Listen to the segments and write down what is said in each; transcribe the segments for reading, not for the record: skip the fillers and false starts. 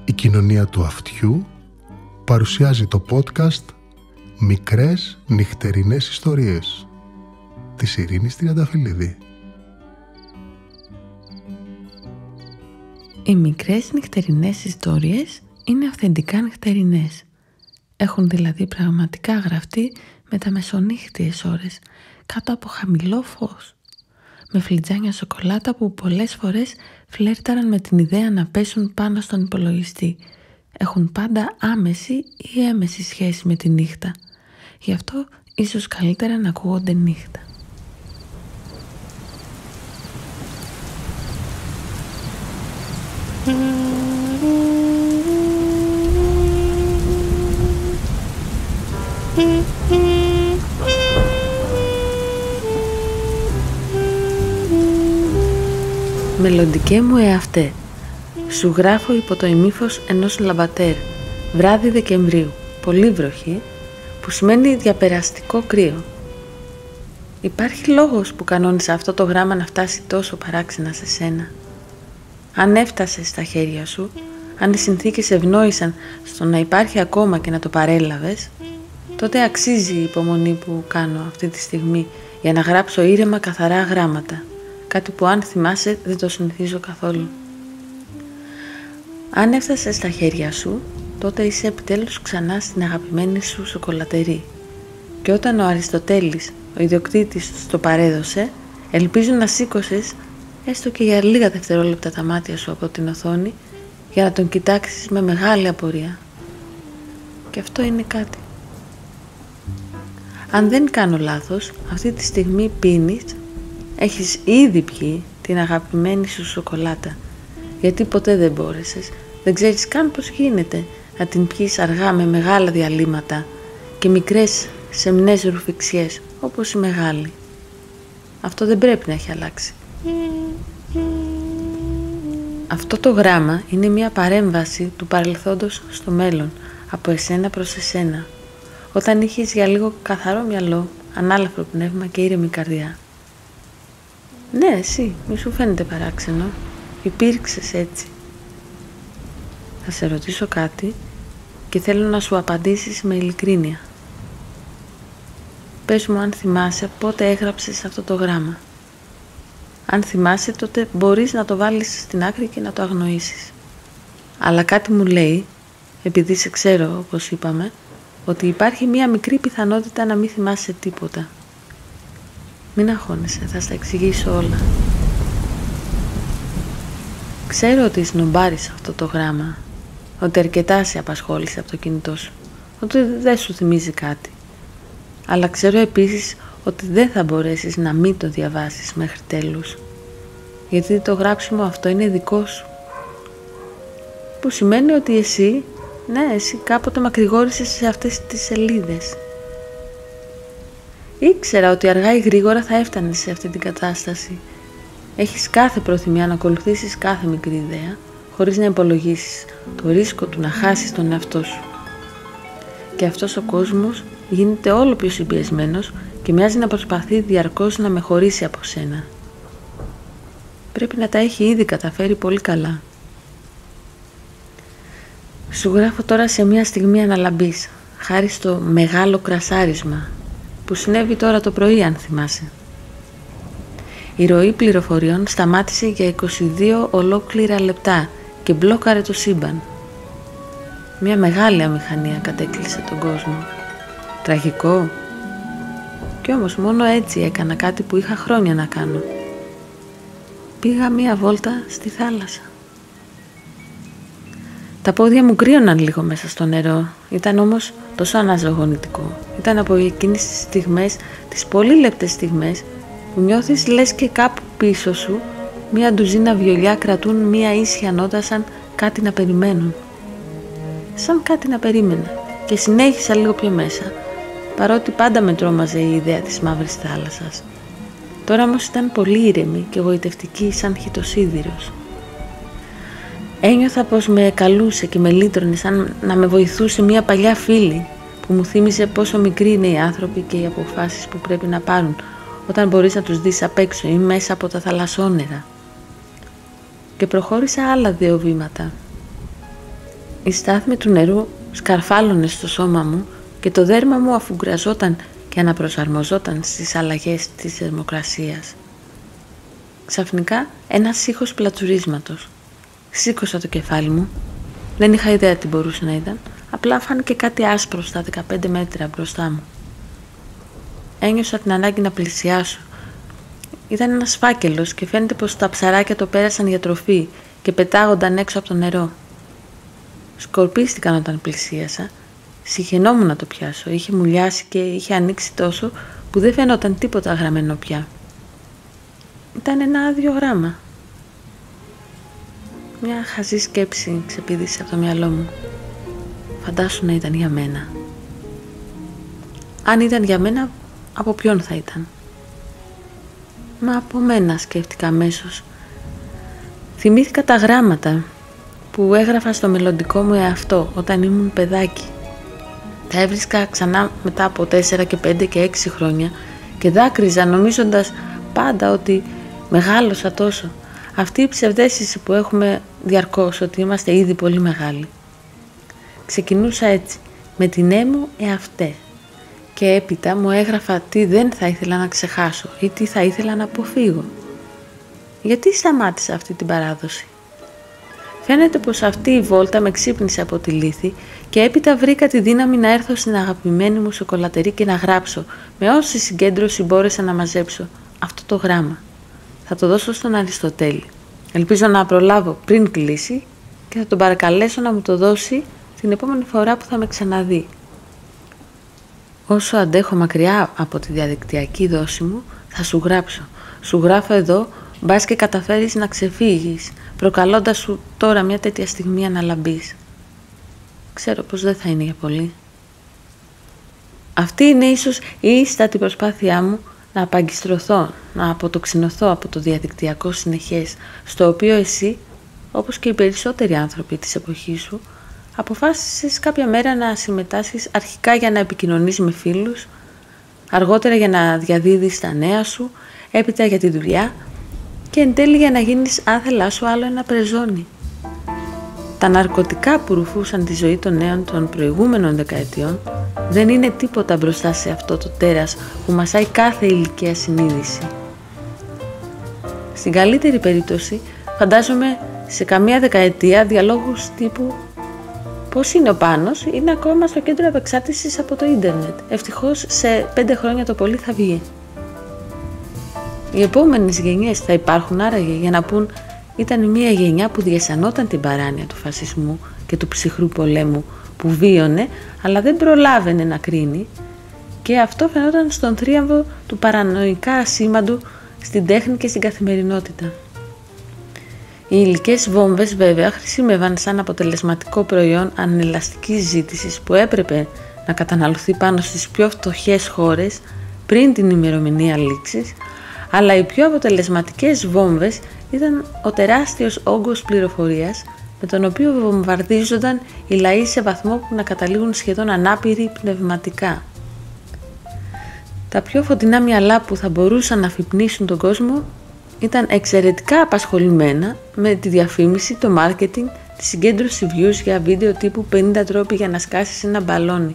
Η κοινωνία του αυτιού παρουσιάζει το podcast «Μικρές νυχτερινές ιστορίες» της Ειρήνης Τριανταφυλλίδη. Οι μικρές νυχτερινές ιστορίες είναι αυθεντικά νυχτερινές. Έχουν δηλαδή πραγματικά γραφτεί με τα μεσονύχτιες ώρες, κάτω από χαμηλό φως, με φλιτζάνια σοκολάτα που πολλές φορές φλέρταραν με την ιδέα να πέσουν πάνω στον υπολογιστή. Έχουν πάντα άμεση ή έμεση σχέση με τη νύχτα. Γι' αυτό ίσως καλύτερα να ακούγονται νύχτα. Μελλοντικέ μου εαυτέ, σου γράφω υπό το ημίφος ενός λαμπατέρ, βράδυ Δεκεμβρίου, πολύ βροχή, που σημαίνει διαπεραστικό κρύο. Υπάρχει λόγος που κανόνισα αυτό το γράμμα να φτάσει τόσο παράξενα σε σένα. Αν έφτασε στα χέρια σου, αν οι συνθήκες ευνόησαν στο να υπάρχει ακόμα και να το παρέλαβες, τότε αξίζει η υπομονή που κάνω αυτή τη στιγμή για να γράψω ήρεμα καθαρά γράμματα. Κάτι που αν θυμάσαι δεν το συνηθίζω καθόλου. Αν έφτασε στα χέρια σου, τότε είσαι επιτέλους ξανά στην αγαπημένη σου σοκολατερή. Και όταν ο Αριστοτέλης, ο ιδιοκτήτης, το παρέδωσε, ελπίζω να σήκωσες έστω και για λίγα δευτερόλεπτα τα μάτια σου από την οθόνη για να τον κοιτάξεις με μεγάλη απορία. Και αυτό είναι κάτι. Αν δεν κάνω λάθος, αυτή τη στιγμή πίνεις, έχεις ήδη πιει την αγαπημένη σου σοκολάτα, γιατί ποτέ δεν μπόρεσες, δεν ξέρεις καν πώς γίνεται να την πιείς αργά με μεγάλα διαλύματα και μικρές σεμνές ρουφιξιές όπως η μεγάλη. Αυτό δεν πρέπει να έχει αλλάξει. Αυτό το γράμμα είναι μια παρέμβαση του παρελθόντος στο μέλλον, από εσένα προς εσένα, όταν είχες για λίγο καθαρό μυαλό, ανάλαφρο πνεύμα και ήρεμη καρδιά. Ναι, εσύ, μη σου φαίνεται παράξενο. Υπήρξες έτσι. Θα σε ρωτήσω κάτι και θέλω να σου απαντήσεις με ειλικρίνεια. Πες μου αν θυμάσαι πότε έγραψες αυτό το γράμμα. Αν θυμάσαι, τότε μπορείς να το βάλεις στην άκρη και να το αγνοήσεις. Αλλά κάτι μου λέει, επειδή σε ξέρω όπως είπαμε, ότι υπάρχει μία μικρή πιθανότητα να μην θυμάσαι τίποτα. Μην αγχώνεσαι, θα στα εξηγήσω όλα. Ξέρω ότι σνομπάρεις αυτό το γράμμα, ότι αρκετά σε απασχόλησε από το κινητό σου, ότι δεν σου θυμίζει κάτι. Αλλά ξέρω επίσης ότι δεν θα μπορέσεις να μην το διαβάσεις μέχρι τέλους, γιατί το γράψιμο αυτό είναι δικό σου. Που σημαίνει ότι εσύ κάποτε μακρηγόρησες σε αυτές τις σελίδες. Ήξερα ότι αργά ή γρήγορα θα έφτανες σε αυτή την κατάσταση. Έχεις κάθε προθυμία να ακολουθήσεις κάθε μικρή ιδέα, χωρίς να υπολογίσεις το ρίσκο του να χάσεις τον εαυτό σου. Και αυτός ο κόσμος γίνεται όλο πιο συμπιεσμένος και μοιάζει να προσπαθεί διαρκώς να με χωρίσει από σένα. Πρέπει να τα έχει ήδη καταφέρει πολύ καλά. Σου γράφω τώρα σε μια στιγμή αναλαμπής, χάρη στο μεγάλο κρασάρισμα που συνέβη τώρα το πρωί, αν θυμάσαι. Η ροή πληροφοριών σταμάτησε για 22 ολόκληρα λεπτά και μπλόκαρε το σύμπαν. Μια μεγάλη αμηχανία κατέκλυσε τον κόσμο. Τραγικό. Κι όμως μόνο έτσι έκανα κάτι που είχα χρόνια να κάνω. Πήγα μία βόλτα στη θάλασσα. Τα πόδια μου κρύωναν λίγο μέσα στο νερό. Ήταν όμως τόσο αναζωογονητικό. Ήταν από εκείνες τις στιγμές, τις πολύ λεπτές στιγμές, που νιώθεις λες και κάπου πίσω σου μία ντουζίνα βιολιά κρατούν μία ίσια νότα σαν κάτι να περιμένουν. Σαν κάτι να περίμενα και συνέχισα λίγο πιο μέσα, παρότι πάντα με τρόμαζε η ιδέα της μαύρης θάλασσας. Τώρα όμως ήταν πολύ ήρεμη και γοητευτική σαν χυτοσίδηρος. Ένιωθα πως με καλούσε και με λύτρωνε σαν να με βοηθούσε μια παλιά φίλη που μου θύμισε πόσο μικροί είναι οι άνθρωποι και οι αποφάσεις που πρέπει να πάρουν όταν μπορείς να τους δεις απ' έξω ή μέσα από τα θαλασσόνερα. Και προχώρησα άλλα 2 βήματα. Η στάθμη του νερού σκαρφάλωνε στο σώμα μου και το δέρμα μου αφουγκραζόταν και αναπροσαρμοζόταν στις αλλαγές της θερμοκρασίας. Ξαφνικά ένας ήχος πλατσουρίσματος. Σήκωσα το κεφάλι μου. Δεν είχα ιδέα τι μπορούσε να ήταν. Απλά φάνηκε κάτι άσπρο στα 15 μέτρα μπροστά μου. Ένιωσα την ανάγκη να πλησιάσω. Ήταν ένας φάκελος και φαίνεται πως τα ψαράκια το πέρασαν για τροφή και πετάγονταν έξω από το νερό. Σκορπίστηκαν όταν πλησίασα. Συχαινόμουν να το πιάσω. Είχε μουλιάσει και είχε ανοίξει τόσο που δεν φαινόταν τίποτα γραμμένο πια. Ήταν ένα άδειο γράμμα. Μια χαζή σκέψη ξεπήδησε από το μυαλό μου. Φαντάσου να ήταν για μένα. Αν ήταν για μένα, από ποιον θα ήταν? Μα από μένα, σκέφτηκα αμέσως. Θυμήθηκα τα γράμματα που έγραφα στο μελλοντικό μου εαυτό όταν ήμουν παιδάκι. Τα έβρισκα ξανά μετά από 4 και 5 και 6 χρόνια και δάκρυζα νομίζοντας πάντα ότι μεγάλωσα τόσο. Αυτή η ψευδαίσθηση που έχουμε διαρκώς ότι είμαστε ήδη πολύ μεγάλοι. Ξεκινούσα έτσι, με την έμου εαυτέ. Και έπειτα μου έγραφα τι δεν θα ήθελα να ξεχάσω ή τι θα ήθελα να αποφύγω. Γιατί σταμάτησα αυτή την παράδοση? Φαίνεται πως αυτή η βόλτα με ξύπνησε από τη λύθη και έπειτα βρήκα τη δύναμη να έρθω στην αγαπημένη μου σοκολατερή και να γράψω με όση συγκέντρωση μπόρεσα να μαζέψω αυτό το γράμμα. Θα το δώσω στον Αριστοτέλη. Ελπίζω να προλάβω πριν κλείσει και θα τον παρακαλέσω να μου το δώσει την επόμενη φορά που θα με ξαναδεί. Όσο αντέχω μακριά από τη διαδικτυακή δόση μου, θα σου γράψω. Σου γράφω εδώ, μπας και καταφέρεις να ξεφύγεις, προκαλώντας σου τώρα μια τέτοια στιγμή αναλαμπής. Ξέρω πως δεν θα είναι για πολύ. Αυτή είναι ίσως η ίστατη προσπάθειά μου να απαγκιστρωθώ, να αποτοξινωθώ από το διαδικτυακό συνεχές, στο οποίο εσύ, όπως και οι περισσότεροι άνθρωποι της εποχής σου, αποφάσισες κάποια μέρα να συμμετάσχεις αρχικά για να επικοινωνείς με φίλους, αργότερα για να διαδίδεις τα νέα σου, έπειτα για τη δουλειά και εν τέλει για να γίνεις άθελά σου άλλο ένα πρεζόνι. Τα ναρκωτικά που ρουφούσαν τη ζωή των νέων των προηγούμενων δεκαετιών δεν είναι τίποτα μπροστά σε αυτό το τέρας που μασάει κάθε ηλικία συνείδηση. Στην καλύτερη περίπτωση, φαντάζομαι σε καμία δεκαετία διαλόγους τύπου «Πώς είναι ο Πάνος» είναι ακόμα στο κέντρο επεξάρτησης από το ίντερνετ. Ευτυχώς σε 5 χρόνια το πολύ θα βγει. Οι επόμενες γενιές θα υπάρχουν άραγε για να πούν «Ήταν μια γενιά που διασανόταν την παράνοια του φασισμού και του ψυχρού πολέμου που βίωνε αλλά δεν προλάβαινε να κρίνει» και αυτό φαινόταν στον θρίαμβο του παρανοϊκά ασήμαντου στην τέχνη και στην καθημερινότητα. Οι υλικές βόμβες βέβαια χρησιμεύαν σαν αποτελεσματικό προϊόν ανελαστικής ζήτησης που έπρεπε να καταναλωθεί πάνω στις πιο φτωχές χώρες πριν την ημερομηνία λήξης, αλλά οι πιο αποτελεσματικές βόμβες ήταν ο τεράστιος όγκος πληροφορίας με τον οποίο βομβαρδίζονταν οι λαοί σε βαθμό που να καταλήγουν σχεδόν ανάπηροι πνευματικά. Τα πιο φωτεινά μυαλά που θα μπορούσαν να αφυπνίσουν τον κόσμο ήταν εξαιρετικά απασχολημένα με τη διαφήμιση, το μάρκετινγκ, τη συγκέντρωση views για βίντεο τύπου 50 τρόποι για να σκάσεις ένα μπαλόνι.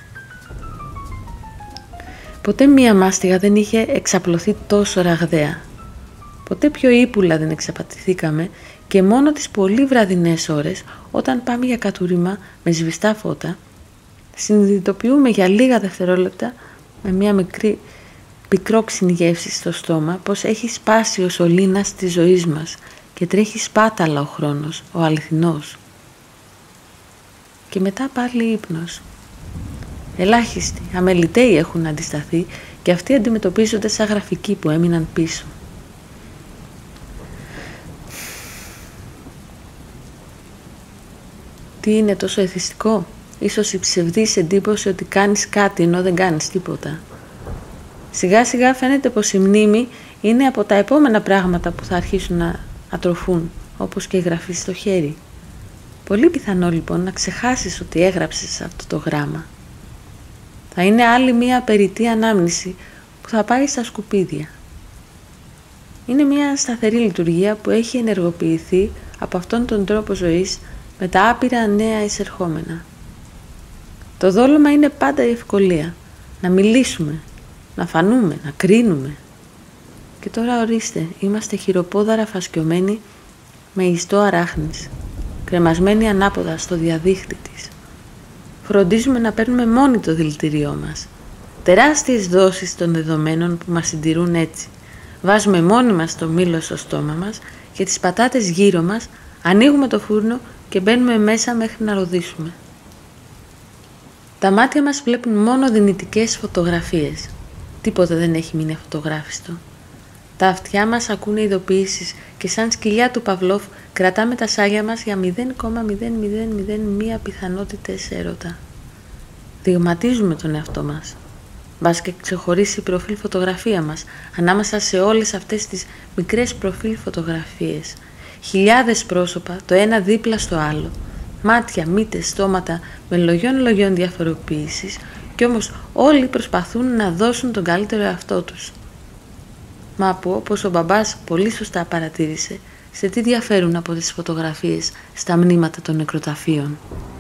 Ποτέ μία μάστιγα δεν είχε εξαπλωθεί τόσο ραγδαία. Ποτέ πιο ύπουλα δεν εξαπατηθήκαμε και μόνο τις πολύ βραδινές ώρες, όταν πάμε για κατούριμα με σβηστά φώτα, συνειδητοποιούμε για λίγα δευτερόλεπτα με μία πικρόξινη γεύση στο στόμα πως έχει σπάσει ο σωλήνας της ζωής μας και τρέχει σπάταλα ο χρόνος, ο αληθινός. Και μετά πάλι ύπνος. Ελάχιστοι, αμεληταίοι έχουν αντισταθεί και αυτοί αντιμετωπίζονται σαν γραφικοί που έμειναν πίσω. Τι είναι τόσο εθιστικό? Ίσως η ψευδής εντύπωση ότι κάνεις κάτι ενώ δεν κάνεις τίποτα. Σιγά σιγά φαίνεται πως η μνήμη είναι από τα επόμενα πράγματα που θα αρχίσουν να ατροφούν, όπως και η γραφή στο χέρι. Πολύ πιθανό λοιπόν να ξεχάσεις ότι έγραψες αυτό το γράμμα. Θα είναι άλλη μία περιττή ανάμνηση που θα πάει στα σκουπίδια. Είναι μία σταθερή λειτουργία που έχει ενεργοποιηθεί από αυτόν τον τρόπο ζωής με τα άπειρα νέα εισερχόμενα. Το δόλωμα είναι πάντα η ευκολία. Να μιλήσουμε, να φανούμε, να κρίνουμε. Και τώρα ορίστε, είμαστε χειροπόδαρα φασκιωμένοι με ιστό αράχνης, κρεμασμένοι ανάποδα στο διαδίχτυ της. Φροντίζουμε να παίρνουμε μόνοι το δηλητηριό μας. Τεράστιες δόσεις των δεδομένων που μας συντηρούν έτσι. Βάζουμε μόνοι μας το μήλο στο στόμα μας και τις πατάτες γύρω μας, ανοίγουμε το φούρνο και μπαίνουμε μέσα μέχρι να ροδίσουμε. Τα μάτια μας βλέπουν μόνο δυνητικές φωτογραφίες. Τίποτα δεν έχει μείνει αφωτογράφιστο. Τα αυτιά μας ακούνε ειδοποιήσεις και σαν σκυλιά του Παυλόφ κρατάμε τα σάλια μας για 0,0001 πιθανότητες έρωτα. Δειγματίζουμε τον εαυτό μας. Μπας και ξεχωρίσει η προφίλ φωτογραφία μας ανάμεσα σε όλες αυτές τις μικρές προφίλ φωτογραφίες. Χιλιάδες πρόσωπα, το ένα δίπλα στο άλλο. Μάτια, μύτες, στόματα με λογιών διαφοροποίησης κι όμως όλοι προσπαθούν να δώσουν τον καλύτερο εαυτό τους. Μα που, όπως ο μπαμπάς πολύ σωστά παρατήρησε, σε τι διαφέρουν από τις φωτογραφίες στα μνήματα των νεκροταφείων.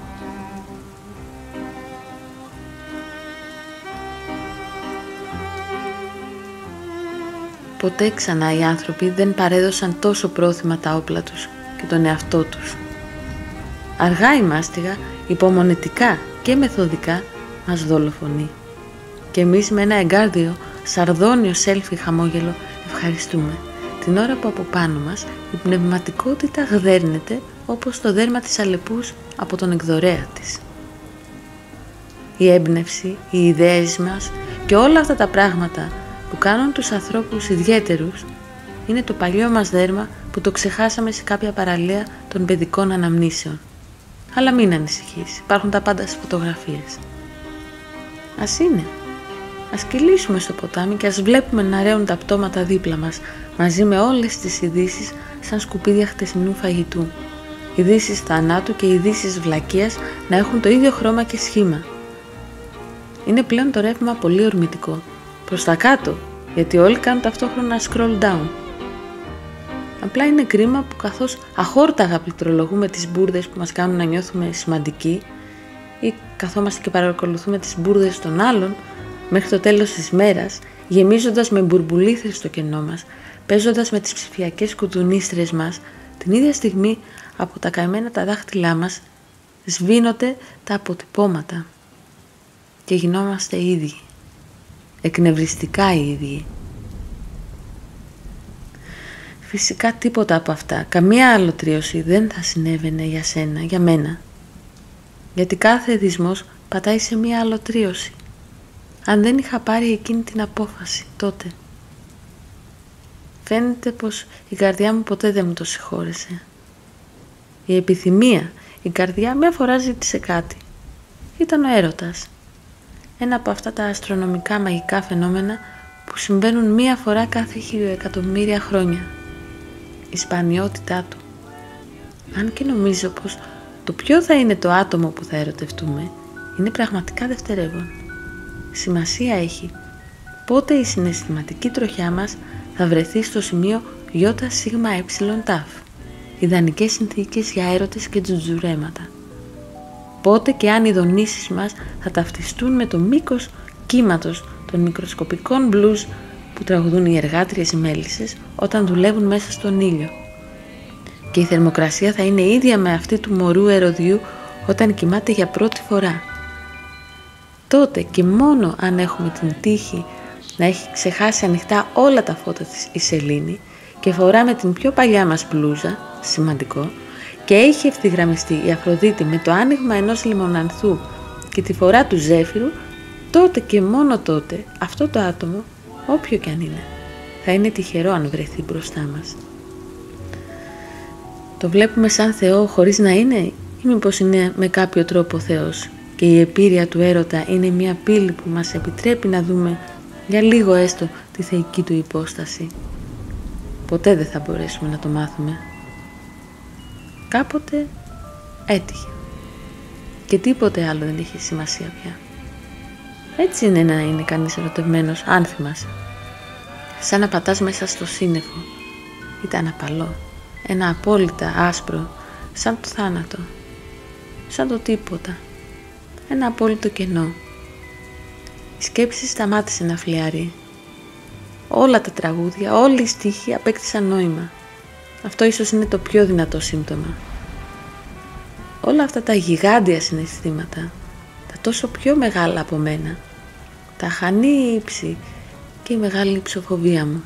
Ποτέ ξανά οι άνθρωποι δεν παρέδωσαν τόσο πρόθυμα τα όπλα τους και τον εαυτό τους. Αργά η μάστιγα, υπομονετικά και μεθοδικά μας δολοφονεί. Και εμείς με ένα εγκάρδιο, σαρδόνιο σέλφι χαμόγελο ευχαριστούμε, την ώρα που από πάνω μας η πνευματικότητα γδέρνεται όπως το δέρμα της αλεπούς από τον εκδορέα της. Η έμπνευση, οι ιδέες μας και όλα αυτά τα πράγματα που κάνουν τους ανθρώπους ιδιαίτερους είναι το παλιό μας δέρμα που το ξεχάσαμε σε κάποια παραλία των παιδικών αναμνήσεων. Αλλά μην ανησυχείς, υπάρχουν τα πάντα στις φωτογραφίες. Ας είναι. Ας κυλήσουμε στο ποτάμι και ας βλέπουμε να ρέουν τα πτώματα δίπλα μας, μαζί με όλες τις ειδήσεις σαν σκουπίδια χτεσινού φαγητού. Ειδήσεις θανάτου και ειδήσεις βλακείας να έχουν το ίδιο χρώμα και σχήμα. Είναι πλέον το ρεύμα πολύ ορμητικό. Προς τα κάτω, γιατί όλοι κάνουν ταυτόχρονα scroll down. Απλά είναι κρίμα που καθώς αχόρταγα πληκτρολογούμε τις μπουρδες που μας κάνουν να νιώθουμε σημαντικοί ή καθόμαστε και παρακολουθούμε τις μπουρδες των άλλων μέχρι το τέλος της μέρας, γεμίζοντας με μπουρμπουλήθρες στο κενό μας, παίζοντας με τις ψηφιακές κουδουνίστρες μας, την ίδια στιγμή από τα καημένα τα δάχτυλά μας σβήνονται τα αποτυπώματα και γινόμαστε ίδιοι, εκνευριστικά οι ίδιοι. Φυσικά τίποτα από αυτά, καμία αλωτρίωση δεν θα συνέβαινε για σένα, για μένα. Γιατί κάθε εθισμός πατάει σε μία αλωτρίωση. Αν δεν είχα πάρει εκείνη την απόφαση τότε. Φαίνεται πως η καρδιά μου ποτέ δεν μου το συγχώρεσε. Η επιθυμία, η καρδιά μια φορά ζήτησε κάτι. Ήταν ο έρωτας. Ένα από αυτά τα αστρονομικά μαγικά φαινόμενα που συμβαίνουν μία φορά κάθε 1.000.000 χρόνια. Η σπανιότητά του. Αν και νομίζω πως το ποιο θα είναι το άτομο που θα ερωτευτούμε είναι πραγματικά δευτερεύον. Σημασία έχει πότε η συναισθηματική τροχιά μας θα βρεθεί στο σημείο ΙΣΤΑΦ, ιδανικές συνθήκες για έρωτες και τζουτζουρέματα. Πότε και αν οι δονήσεις μας θα ταυτιστούν με το μήκος κύματος των μικροσκοπικών μπλουζ που τραγουδούν οι εργάτριες μέλισσες όταν δουλεύουν μέσα στον ήλιο. Και η θερμοκρασία θα είναι ίδια με αυτή του μωρού ερωδιού όταν κοιμάται για πρώτη φορά. Τότε και μόνο αν έχουμε την τύχη να έχει ξεχάσει ανοιχτά όλα τα φώτα της η σελήνη και φοράμε την πιο παλιά μας μπλούζα, σημαντικό, και έχει ευθυγραμμιστεί η Αφροδίτη με το άνοιγμα ενός λιμονανθού και τη φορά του ζέφυρου, τότε και μόνο τότε αυτό το άτομο, όποιο και αν είναι, θα είναι τυχερό αν βρεθεί μπροστά μας. Το βλέπουμε σαν Θεό χωρίς να είναι, ή μήπως είναι με κάποιο τρόπο Θεός και η επίρρεια του έρωτα είναι μια πύλη που μας επιτρέπει να δούμε για λίγο έστω τη θεϊκή του υπόσταση. Ποτέ δεν θα μπορέσουμε να το μάθουμε. Κάποτε έτυχε και τίποτε άλλο δεν είχε σημασία πια. Έτσι είναι να είναι κανείς ερωτευμένος, αν θυμάσαι. Σαν να πατάς μέσα στο σύννεφο. Ήταν απαλό, ένα απόλυτα άσπρο, σαν το θάνατο. σαν το τίποτα. Ένα απόλυτο κενό. Η σκέψη σταμάτησε να φλιαρεί. Όλα τα τραγούδια, όλοι οι στίχοι απέκτησαν νόημα. Αυτό ίσως είναι το πιο δυνατό σύμπτωμα. Όλα αυτά τα γιγάντια συναισθήματα, τα τόσο πιο μεγάλα από μένα, τα αχανή ύψη και η μεγάλη ψοφοβία μου.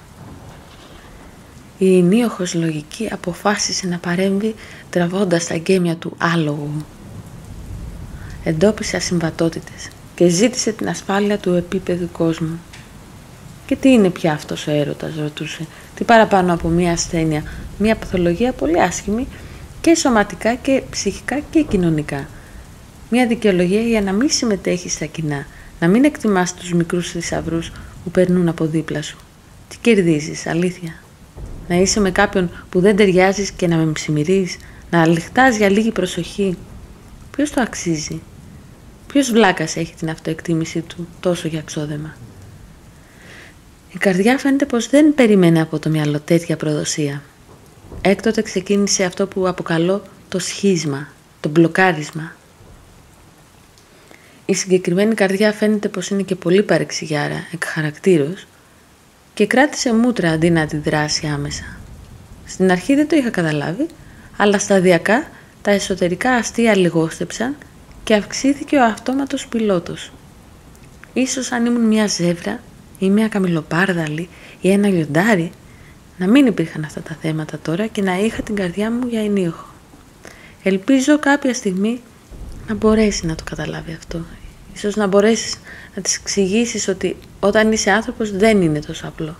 Η ενίοχος λογική αποφάσισε να παρέμβει τραβώντας τα γκέμια του άλογου. Εντόπισε ασυμβατότητες και ζήτησε την ασφάλεια του επίπεδου κόσμου. Και τι είναι πια αυτός ο έρωτας, ρωτούσε. Τι παραπάνω από μια ασθένεια, μια παθολογία πολύ άσχημη και σωματικά και ψυχικά και κοινωνικά. Μια δικαιολογία για να μην συμμετέχεις στα κοινά, να μην εκτιμάς τους μικρούς θησαυρούς που περνούν από δίπλα σου. Τι κερδίζεις, αλήθεια? Να είσαι με κάποιον που δεν ταιριάζεις και να με ψημυρείς, να αληχτάς για λίγη προσοχή. Ποιος το αξίζει? Ποιος βλάκας έχει την αυτοεκτίμησή του τόσο για ξόδεμα? Η καρδιά φαίνεται πως δεν περίμενε από το μυαλό τέτοια προδοσία. Έκτοτε ξεκίνησε αυτό που αποκαλώ το σχίσμα, το μπλοκάρισμα. Η συγκεκριμένη καρδιά φαίνεται πως είναι και πολύ παρεξηγιάρα εκ χαρακτήρος και κράτησε μούτρα αντί να αντιδράσει άμεσα. Στην αρχή δεν το είχα καταλάβει, αλλά σταδιακά τα εσωτερικά αστεία λιγόστεψαν και αυξήθηκε ο αυτόματος πιλότος. Ίσως αν ήμουν μια ζεύρα ή μια καμιλοπάρδαλη ή ένα λιοντάρι, να μην υπήρχαν αυτά τα θέματα τώρα και να είχα την καρδιά μου για ενίοχο. Ελπίζω κάποια στιγμή να μπορέσει να το καταλάβει αυτό. Ίσως να μπορέσεις να της εξηγήσεις ότι όταν είσαι άνθρωπος δεν είναι τόσο απλό.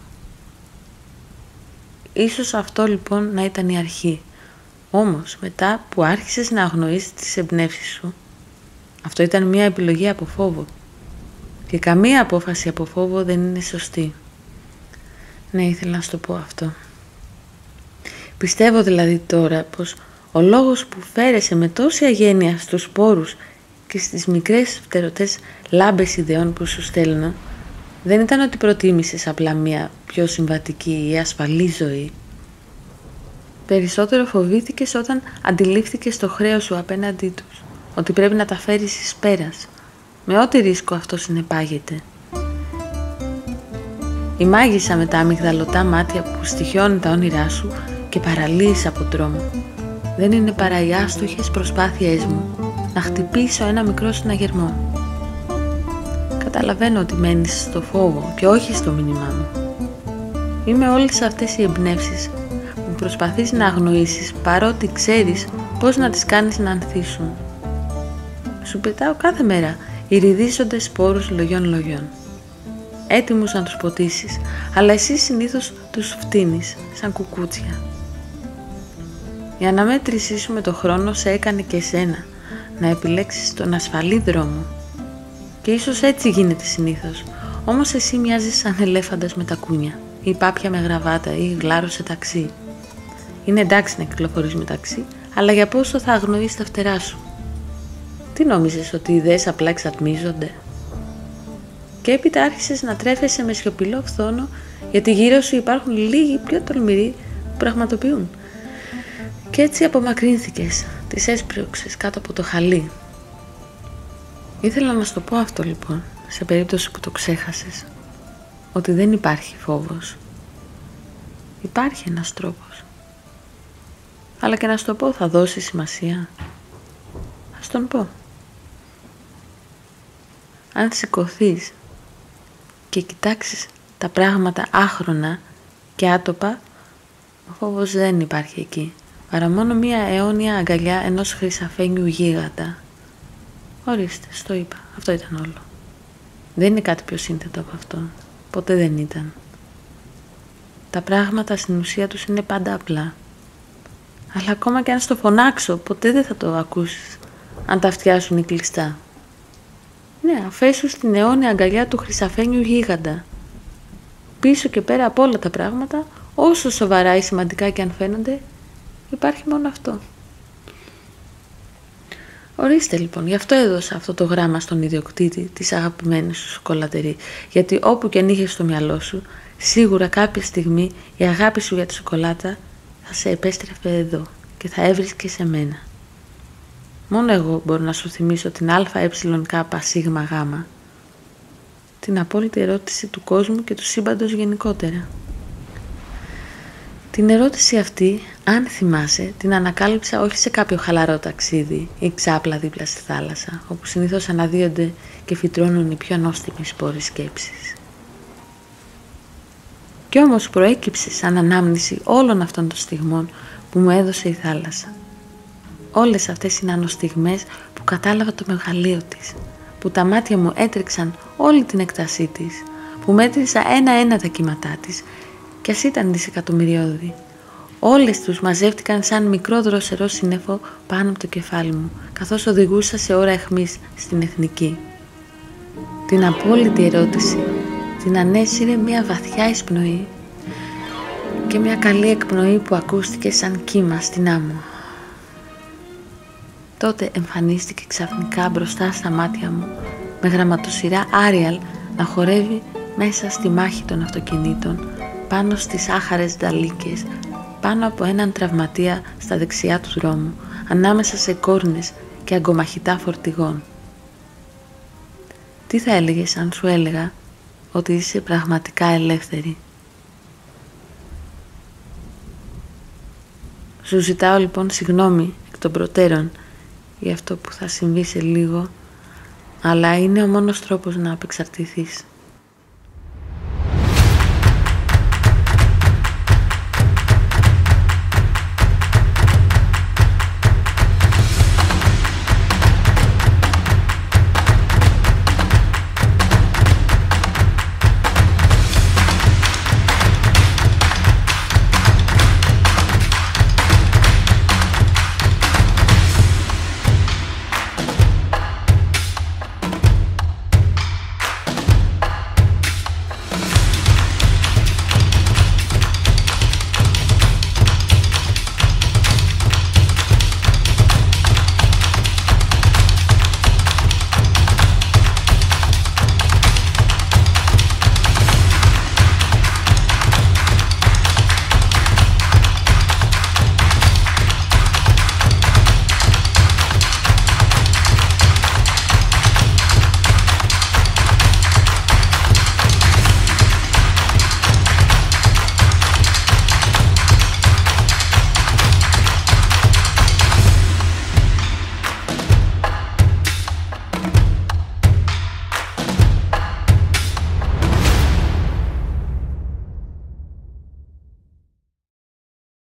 Ίσως αυτό λοιπόν να ήταν η αρχή. Όμως μετά που άρχισες να αγνοείς τις εμπνεύσεις σου, αυτό ήταν μια επιλογή από φόβο. Και καμία απόφαση από φόβο δεν είναι σωστή. Ναι, ήθελα να σου το πω αυτό. Πιστεύω δηλαδή τώρα πως ο λόγος που φέρεσαι με τόση αγένεια στους σπόρους και στις μικρές φτερωτές λάμπες ιδεών που σου στέλνω δεν ήταν ότι προτίμησες απλά μια πιο συμβατική ή ασφαλή ζωή. Περισσότερο φοβήθηκες όταν αντιλήφθηκες το χρέος σου απέναντί τους, ότι πρέπει να τα φέρεις εις πέρας, με ό,τι ρίσκο αυτό συνεπάγεται. Η μάγισσα με τα αμυγδαλωτά μάτια που στοιχιώνει τα όνειρά σου και παραλύεις από τρόμο δεν είναι παρά οι άστοχες προσπάθειές μου να χτυπήσω ένα μικρό συναγερμό. Καταλαβαίνω ότι μένεις στο φόβο και όχι στο μήνυμά μου. Είμαι όλες αυτές οι εμπνεύσεις που προσπαθείς να αγνοήσεις παρότι ξέρεις πώς να τις κάνεις να ανθίσουν. Σου πετάω κάθε μέρα ηριδίσσοντες σπόρους λογιών. Έτοιμους να τους ποτίσεις, αλλά εσύ συνήθως τους φτύνεις σαν κουκούτσια. Η αναμέτρησή σου με το χρόνο σε έκανε και εσένα να επιλέξεις τον ασφαλή δρόμο. Και ίσως έτσι γίνεται συνήθως, όμως εσύ μοιάζεις σαν ελέφαντας με τα κούνια ή πάπια με γραβάτα ή γλάρος σε ταξί. Είναι εντάξει να κυκλοφορείς με ταξί, αλλά για πόσο θα αγνοείς τα φτερά σου? Τι νόμιζες, ότι οι ιδέες απλά εξατμίζονται? Και έπειτα άρχισες να τρέφεσαι με σιωπηλό φθόνο γιατί γύρω σου υπάρχουν λίγοι πιο τολμηροί που πραγματοποιούν. Και έτσι απομακρύνθηκες, τις έσπρωξες κάτω από το χαλί. Ήθελα να σου το πω αυτό λοιπόν, σε περίπτωση που το ξέχασες, ότι δεν υπάρχει φόβος. Υπάρχει ένας τρόπος. Αλλά και να σου το πω θα δώσει σημασία? Ας τον πω. Αν σηκωθείς και κοιτάξεις τα πράγματα άχρονα και άτοπα, ο φόβος δεν υπάρχει εκεί, παρά μόνο μία αιώνια αγκαλιά ενός χρυσαφένιου γίγαντα. Ορίστε, στο είπα, αυτό ήταν όλο. Δεν είναι κάτι πιο σύνθετο από αυτό, ποτέ δεν ήταν. Τα πράγματα στην ουσία τους είναι πάντα απλά. Αλλά ακόμα και αν στο φωνάξω, ποτέ δεν θα το ακούσεις, αν τα αυτιά σου είναι κλειστά. Ναι, αφέσου στην αιώνια αγκαλιά του χρυσαφένιου γίγαντα. Πίσω και πέρα από όλα τα πράγματα, όσο σοβαρά ή σημαντικά και αν φαίνονται, υπάρχει μόνο αυτό. Ορίστε λοιπόν, γι' αυτό έδωσα αυτό το γράμμα στον ιδιοκτήτη της αγαπημένης σου σοκολατερί, γιατί όπου και αν είχες στο μυαλό σου, σίγουρα κάποια στιγμή η αγάπη σου για τη σοκολάτα θα σε επέστρεφε εδώ και θα έβρισκε σε μένα. Μόνο εγώ μπορώ να σου θυμίσω την ΑΕΚΣΓ, την απόλυτη ερώτηση του κόσμου και του σύμπαντος γενικότερα. Την ερώτηση αυτή, αν θυμάσαι, την ανακάλυψα όχι σε κάποιο χαλαρό ταξίδι ή ξάπλα δίπλα στη θάλασσα, όπου συνήθως αναδύονται και φυτρώνουν οι πιο νόστιμοι σπόροι σκέψης. Κι όμως προέκυψε σαν ανάμνηση όλων αυτών των στιγμών που μου έδωσε η θάλασσα. Όλες αυτές οι νανοστιγμές που κατάλαβα το μεγαλείο της, που τα μάτια μου έτρεξαν όλη την έκτασή της, που μέτρησα ένα-ένα τα κύματά της, κι ας ήταν δισεκατομμυριώδη. Όλες τους μαζεύτηκαν σαν μικρό δροσερό σύννεφο πάνω από το κεφάλι μου, καθώς οδηγούσα σε ώρα αιχμής στην Εθνική. Την απόλυτη ερώτηση την ανέσυρε μια βαθιά εισπνοή και μια καλή εκπνοή που ακούστηκε σαν κύμα στην άμμο. Τότε εμφανίστηκε ξαφνικά μπροστά στα μάτια μου με γραμματοσυρά Άριαλ να χορεύει μέσα στη μάχη των αυτοκινήτων, πάνω στις άχαρες νταλίκες, πάνω από έναν τραυματία στα δεξιά του δρόμου, ανάμεσα σε κόρνες και αγκομαχητά φορτηγών. Τι θα έλεγες αν σου έλεγα ότι είσαι πραγματικά ελεύθερη? Σου ζητάω λοιπόν συγγνώμη εκ των προτέρων για αυτό που θα συμβεί σε λίγο, αλλά είναι ο μόνος τρόπος να απεξαρτηθείς.